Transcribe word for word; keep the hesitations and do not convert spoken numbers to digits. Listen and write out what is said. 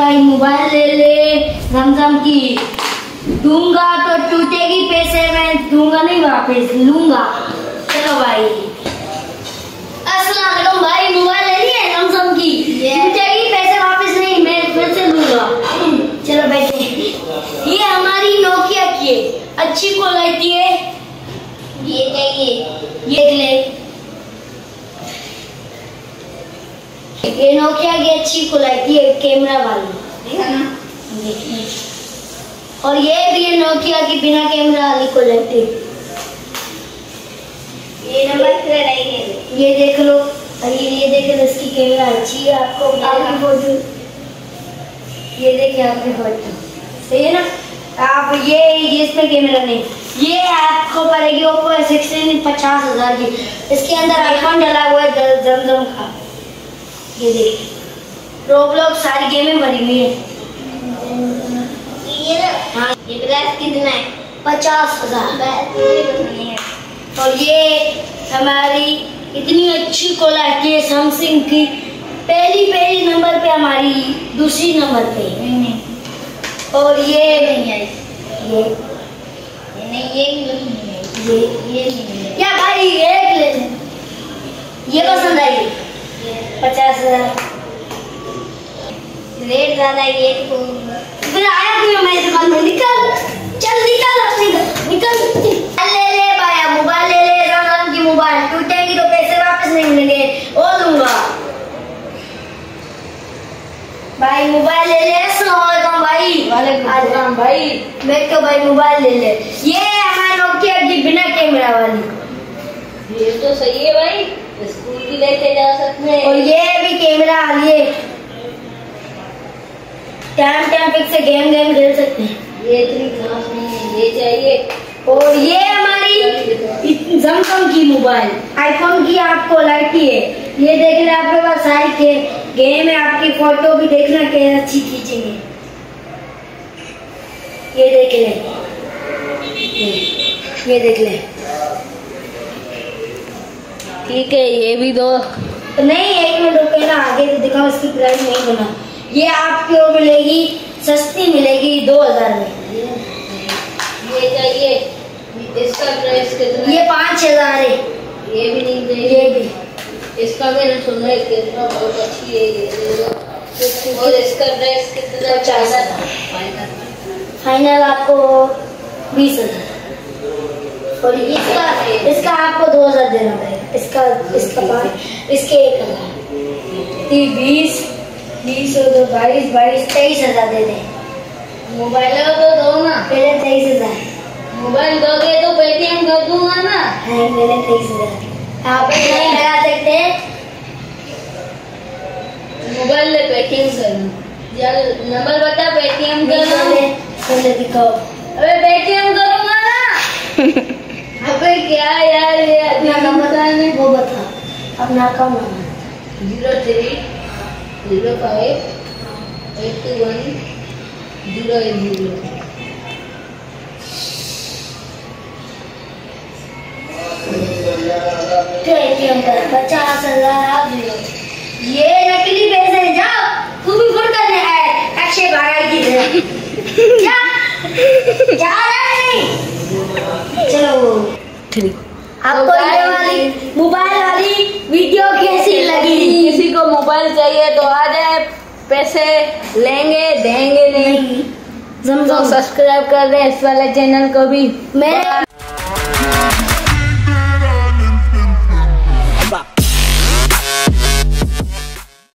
भाई मोबाइल ले ले जमजम की, दूंगा तो टूटेगी, पैसे मैं दूंगा नहीं वापस लूंगा। चलो भाई, अस्सलाम वालेकुम भाई, मोबाइल ले लिए जमजम की, टूटेगी, पैसे वापस नहीं, मैं फिर से लूंगा। चलो बैठे। ये हमारी नोकिया की है, अच्छी क्वालिटी है। ये चाहिए, ये देख ले, ये नोकिया की अच्छी क्वालिटी है, कैमरा वाली है ना। और ये भी है नोकिया की बिना कैमरा वाली क्वालिटी। ये नंबर प्लेट है, ये देख लो, ये ये देख लो, इसकी कैमरा अच्छी है। आपको आपकी फोटो, ये देखिए आपकी फोटो सही है ना। आप ये ये इसमें कैमरा नहीं, ये आपको पड़ेगी ओप्पो सिक्सटीन पचास हजार की। इसके अंदर आईफोन डला हुआ है जमजम का। ये देखिए रोब्लॉक्स सारी गेमें बनी हुई है। ये हाँ, ये प्राइस कितना है? पचास हजार। और ये हमारी इतनी अच्छी क्वालिटी है सैमसंग की, पहली पहली नंबर पे, हमारी दूसरी नंबर पे। और ये नहीं है, ये नहीं, ये ये ये नहीं। क्या भाई एक ले, ये पसंद आई पचास हजार, रेट ज्यादा है। ये तो फिर आया क्यों मेरी दुकान में? निकल, चल निकल, अपनी निकल। ले ले भाई मोबाइल, ले ले जमजम की मोबाइल, टूटेगी तो पैसे वापस नहीं मिलेंगे, और दूंगा भाई। मोबाइल ले ले। अस्सलाम वालेकुम भाई। वालेकुम भाई, बैठो भाई, मोबाइल ले ले। ये हमारी नोकिया की बिना कैमरा वाली। ये तो सही है भाई, स्कूल भी लेके जा सकते हैं। और ये भी कैमरा वाली है, टाइम टाइम फिक्स से गेम गेम खेल सकते हैं। ये इतनी खास नहीं है, ये चाहिए। और ये हमारी जमजम की मोबाइल, आईफोन की आपको क्वालिटी है। ये देख ले, आपके पास सारी के गेम है, आपकी फोटो भी देखना क्या अच्छी खींचेंगे। ये देख ले, ये देख ले, ठीक है। ये भी दो नहीं, एक मिनट रुके ना, आगे तो दिखाओ, इसकी प्राइस नहीं बना। ये आपको मिलेगी सस्ती, मिलेगी दो हजार में। ये चाहिए, इसका प्राइस कितना? ये पाँच हजार है। ये भी नहीं चाहिए, ये भी, इसका मैंने सुना है कैमरा बहुत अच्छी है, ये दे दो। और इसका प्राइस कितना? पचास हजार। फाइनल आपको बीस हजार। और इसका इसका आपको दो हजार देना पड़ेगा। इसका इसका पाँच, इसके एक हजार, बीस बीस और दो बाईस, बाईस तेईस हजार दे दे। मोबाइल तो दो ना, पहले तेईस हजार। मोबाइल दोगे तो पेटीएम कर दूंगा ना। है मेरे तेईस हजार, आप नहीं लगा सकते। मोबाइल ले पेटीएम करना, यार नंबर बता, पेटीएम करना। पहले दिखाओ। अबे पेटीएम करूंगा ना। अबे क्या यार, ये अपना नंबर वो बता, अपना account number. Zero three zero five eight two one zero eight zero. Paytm कर पचास हजार आप दो। ये नकली पैसे, जाओ तू भी फोन करने आए अक्षय भाई की तरह। क्या क्या नहीं? चलो आपको ये वाली मोबाइल वाली वीडियो कैसी लगी? किसी को मोबाइल चाहिए तो आ जाए, पैसे लेंगे देंगे नहीं, जमजम तो सब्सक्राइब कर दें इस वाले चैनल को भी। मैं